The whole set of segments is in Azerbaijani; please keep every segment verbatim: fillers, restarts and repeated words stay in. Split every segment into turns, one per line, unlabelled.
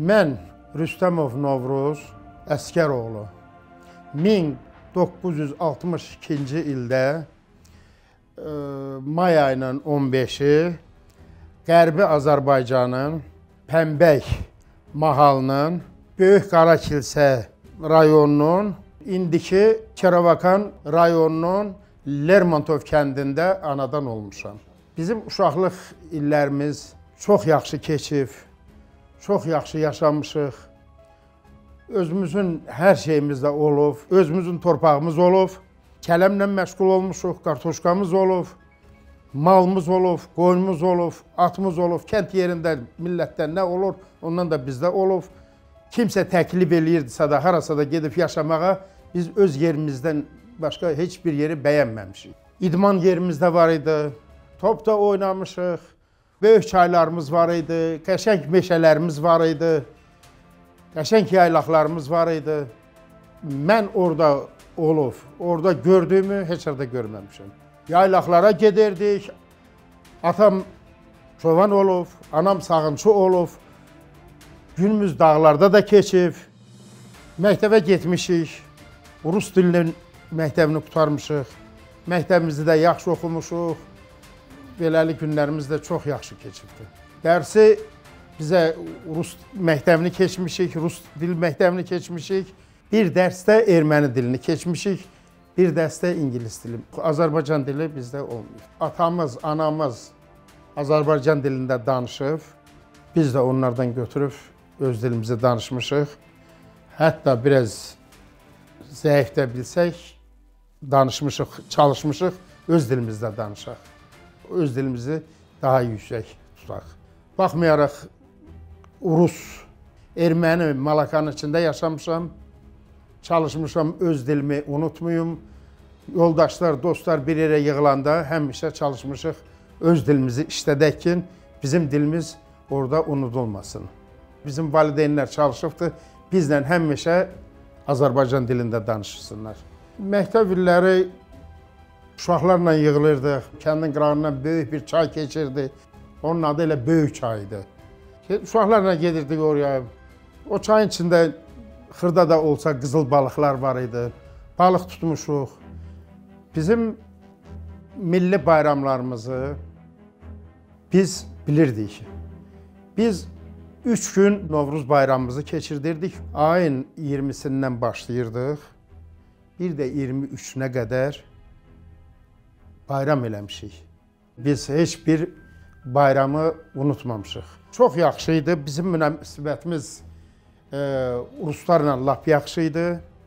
Mən Rüstəmov Novruz Əsgəroğlu min doqquz yüz altmış ikinci ildə e, may ayının on beşi Qərbi Azərbaycanın Pəmbək mahalının Böyük Qarakilsə rayonunun indiki Kiravakan rayonunun Lermontov kəndində anadan olmuşam. Bizim uşaqlıq illərimiz çox yaxşı keçib, çox yaxşı yaşamışıq. Özümüzün hər şeyimizdə olub, özümüzün torpağımız olub, kələmlə məşğul olmuşuq, kartoşkamız olub, malımız olub, qoyunumuz olub, atımız olub, kənd yerində millətdən nə olur, ondan da bizdə olub. Kimsə təklif eləyirdisə də, harasa da gedib yaşamağa, biz öz yerimizdən başqa heç bir yeri bəyənməmişik. İdman yerimizdə var idi, top da oynamışıq, böyük çaylarımız var idi, qəşəng meşələrimiz var idi, qəşəng yaylaqlarımız var idi. Mən orada olub, orada gördüyümü heç yerdə görməmişəm. Yaylaqlara gedirdik, atam çoban olub, anam sağınçı olub, günümüz dağlarda da keçib, məktəbə getmişik, Rus dilinin məktəbini qutarmışıq, məktəbimizi də yaxşı oxumuşuq, beləli günlərimiz də çox yaxşı keçibdir. Dərsi bizə Rus məktəbini keçmişik, Rus dil məktəbini keçmişik, bir dərsdə erməni dilini keçmişik, bir dərsdə ingilis dili. Azərbaycan dili bizdə olmuyor. Atamız, anamız Azərbaycan dilində danışıb, biz də onlardan götürüb öz dilimizi danışmışıq. Hətta biraz zəif də bilsək, danışmışıq, çalışmışıq, öz dilimizdə danışaq. Öz dilimizi daha yüksək tutaq. Baxmayaraq, Rus, erməni, Malakanın içində yaşamışam, çalışmışam öz dilimi unutmayım. Yoldaşlar, dostlar bir yerə yığılanda həmişə çalışmışıq öz dilimizi işlədək ki, bizim dilimiz orada unudulmasın. Bizim valideynlər çalışıbdır, bizlə həmişə Azərbaycan dilində danışsınlar. Məktəb illəri uşaqlarla yığılırdıq, kəndin qırağından böyük bir çay keçirdi. Onun adı elə Böyük çaydı. Uşaqlarla gedirdik oraya. O çayın içində xırda da olsa qızıl balıqlar var idi. Balıq tutmuşuq. Bizim milli bayramlarımızı biz bilirdik. Biz üç gün Novruz bayramımızı keçirdirdik. Ayın iyirmisindən başlayırdıq. Bir də iyirmi üçünə qədər bayram eləmişik. Biz heç bir bayramı unutmamışıq. Çox yaxşı idi. Bizim münasibətimiz e, Ruslarla lap yaxşı idi.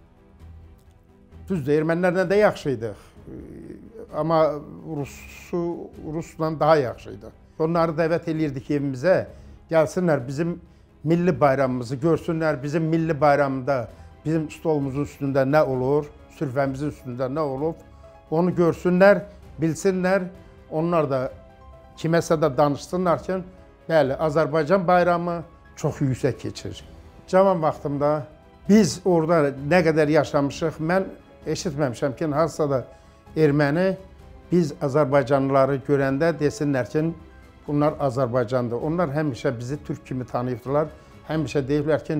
Düzdür, ermənilərlə də yaxşı idi. Amma Rusu, Rusla daha yaxşı idi. Onları dəvət eləyirdik evimizə. Gəlsinlər, bizim milli bayramımızı görsünlər. Bizim milli bayramında bizim stolumuzun üstündə nə olur, sürfəmizin üstündə nə olub, onu görsünlər, bilsinlər. Onlar da kiməsə də danışsınlar ki, bəli, Azərbaycan bayramı çox yüksək keçir. Cavan vaxtımda biz orada nə qədər yaşamışıq, mən eşitməmişəm ki, hansısa da erməni biz Azərbaycanlıları görəndə desinlər ki, bunlar Azərbaycandır. Onlar həmişə bizi türk kimi tanıyıbdılar. Həmişə deyiblər ki,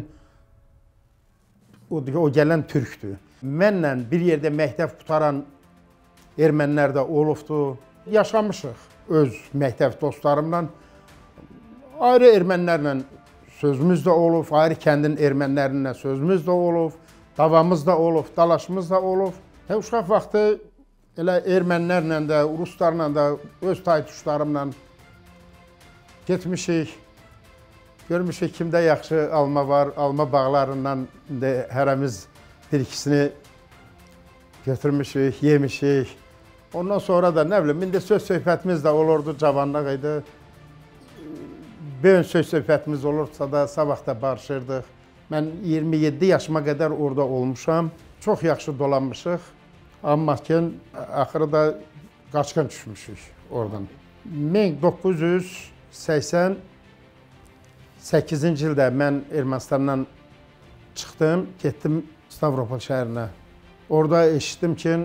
o, o gələn türkdür. Mənlə bir yerdə məktəb qutaran ermənilər də olubdu. Yaşamışıq öz məktəb dostlarımla. Ayrı ermənilərlə sözümüz də olub, ayrı kəndin ermənilərinlə sözümüz də olub, davamız da olub, dalaşımız da olub. Hə, uşaq vaxtı elə ermənilərlə də, ruslarla da, öz taytuşlarımla getmişik, görmüşük kimdə yaxşı alma var, alma bağlarından hərəmiz bir ikisini götürmüşük, yemişik. Ondan sonra da nə bilim, indi söz söhbətimiz də olurdu, cavanlıq idi. Böyün söz söhbətimiz olursa da sabah da barışırdıq. Mən iyirmi yeddi yaşıma qədər orada olmuşam. Çox yaxşı dolanmışıq. Amma ki, axırı da qaçqın düşmüşük oradan. min doqquz yüz səksən səkkizinci ildə mən Ermənistandan çıxdım, getdim Stavropol şəhərinə. Orada eşitdim ki,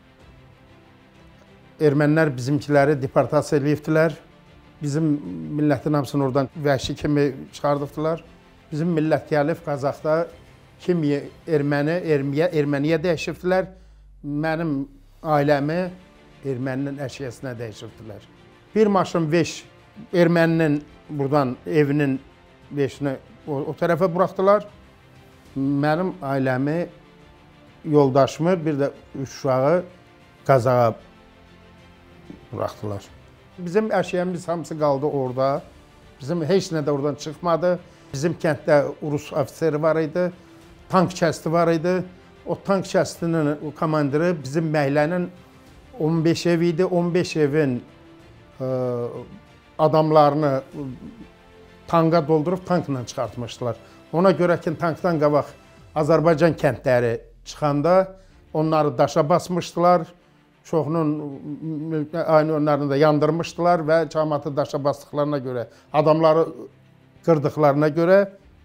ermənilər bizimkiləri deportasiya eləyibdilər. Bizim millətin hamısını oradan vəhşi kimi çıxardıbdılar. Bizim millət gəlib Qazaxda kimi erməni, ermiyə, erməniyə dəyişirdilər. Mənim ailəmi erməninin əşyasına dəyişirdilər. Bir maşın veş erməninin buradan evinin veşini o, o tərəfə buraxdılar. Mənim ailəmi, yoldaşımı, bir də üç uşağı Qazağa buraxdılar. Bizim əşyamız hamısı qaldı orada. Bizim heç nə də oradan çıxmadı. Bizim kənddə Rus ofiseri var idi, tank kəsti var idi. O tank kəstinin komandiri bizim məhəllənin on beş ev idi. on beş evin ə, adamlarını tanka doldurub tankla çıxartmışdılar. Ona görə ki, tankdan qabaq Azərbaycan kəndləri çıxanda onları daşa basmışdılar. Çoxunun aynı onlarını da yandırmışdılar və cəmaatı daşa basdıqlarına görə, adamları qırdıqlarına görə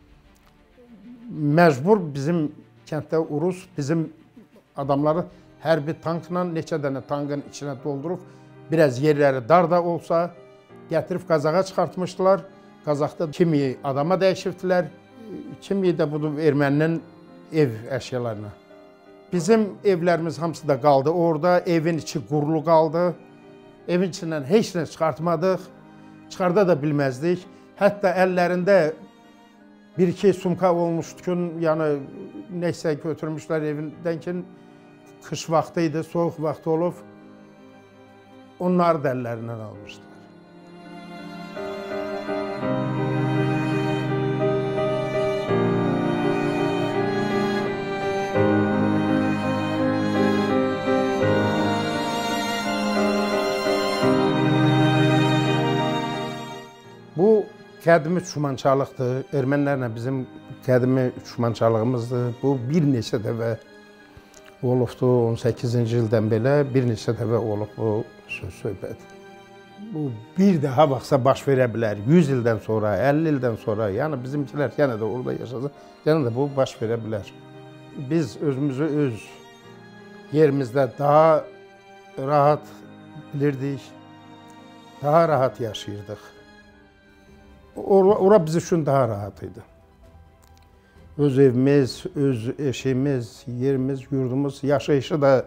məcbur bizim kənddə Urus bizim adamları hər bir tankla neçə dənə tankın içine doldurub, biraz yerləri dar da olsa gətirib Qazağa çıxartmışdılar. Qazaxda kimi adama dəyişirdilər, kimi də budur erməninin ev əşyalarına. Bizim evlərimiz hamısı da qaldı orada, evin içi qurulu qaldı. Evin içindən heç nə çıxartmadıq, çıxarda da bilməzdik. Hətta əllərində bir-iki sumka olmuşdu ki, yəni neysə götürmüşlər evindən ki, kış vaxtı idi, soğuk vaxtı olub, onları da əllərindən almışdılar. Bu qədimi düşmançılıqdır, ermənilərlə bizim qədimi düşmançılığımızdır. Bu bir neçə dəfə olubdu, on səkkizinci ildən belə bir neçə dəfə olub bu söz söhbət. Bu bir daha baxsa baş verə bilər, yüz ildən sonra, əlli ildən sonra, yəni bizimkilər yenə də orada yaşasa, yenə də bu baş verə bilər. Biz özümüzü öz yerimizdə daha rahat bilirdik, daha rahat yaşayırdıq. Ora, ora biz üçün daha rahat idi. Öz evimiz, öz eşiyimiz, yerimiz, yurdumuz, yaşayışı da,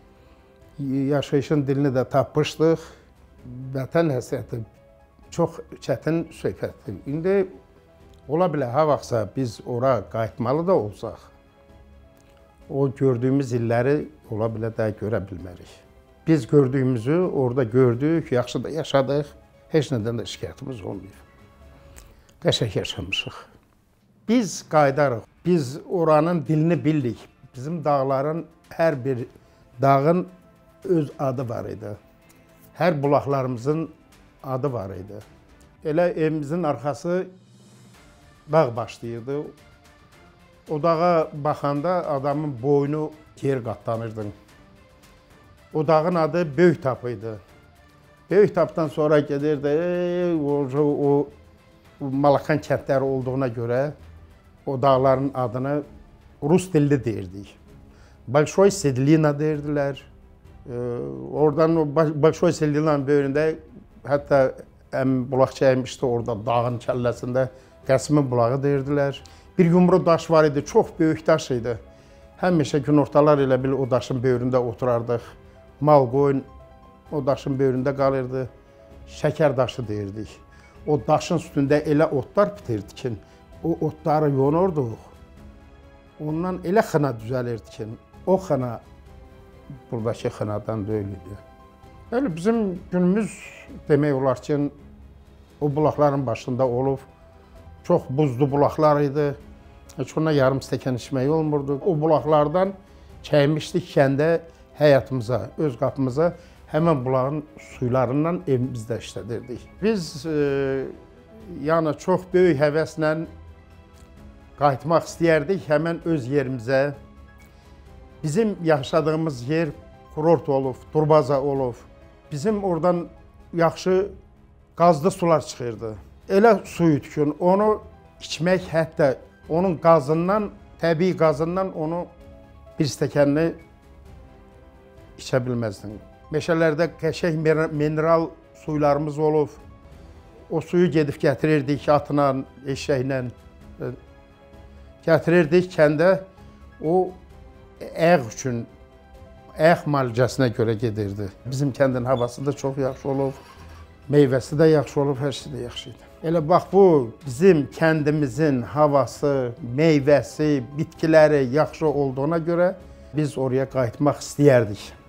yaşayışın dilini də tapmışdıq. Vətən həsrəti çox çətin söhbətdir. İndi ola bilər, ha vaxtsa biz ora qayıtmalı da olsaq, o gördüyümüz illəri ola bilər də görə bilmərik. Biz gördüyümüzü orada gördük, yaxşı da yaşadıq, heç nədən də şikayətimiz olmuyor. Qəşəng yaşamışıq. Biz qayıdarıq, biz oranın dilini bildik. Bizim dağların, hər bir dağın öz adı var idi. Hər bulaqlarımızın adı var idi. Elə evimizin arxası dağ başlayırdı. O dağa baxanda adamın boynu yer qatlanırdı. O dağın adı Böyük Tap idi. Böyük Tapdan sonra gedirdi, o, o Malakan kəndləri olduğuna görə o dağların adını Rus dilli deyirdik. Balşoy Sedlina deyirdilər. Oradan o Balşoy Sedlinanın böyründə hətta əmim bulaq çəkmişdi orada dağın kəlləsində Qəsimin bulağı deyirdilər. Bir yumru daş var idi, çox böyük daş idi. Həmişə günortalar elə bil o daşın böyründə oturardıq. Mal qoyun o daşın böyründə qalırdı. Şəkər daşı deyirdik. O daşın üstündə elə otlar bitirdi ki, o otları yonurduq. Ondan elə xına düzəlirdi ki, o xına buradakı xınadan deyildi. Öyle bizim günümüz demək olar ki, o bulaqların başında olub. Çox buzlu bulaqlar idi. Heç ona yarım stəkan içmək olmurdu. O bulaqlardan çəkmişdik kəndə həyatımıza, öz qapımıza. Həmən bulağın suylarından evimizdə işlədirdik. Biz e, yəni çox böyük həvəslə qayıtmaq istəyərdik həmən öz yerimizə. Bizim yaşadığımız yer kurort olub, turbaza olub. Bizim oradan yaxşı qazlı sular çıxırdı. Elə su idi ki, onu içmək, hətta onun qazından, təbii qazından onu bir stəkanını içə bilməzdin. Meşələrdə qəşəng mineral suylarımız olub. O suyu gedib gətirirdik atla, eşəklə. Gətirirdik kəndə, o əğ üçün, əğ müalicəsinə görə gedirdi. Bizim kəndin havası da çox yaxşı olub, meyvəsi də yaxşı olub, hər şey də yaxşı idi. Elə bax bu bizim kəndimizin havası, meyvəsi, bitkiləri yaxşı olduğuna görə biz oraya qayıtmaq istəyərdik.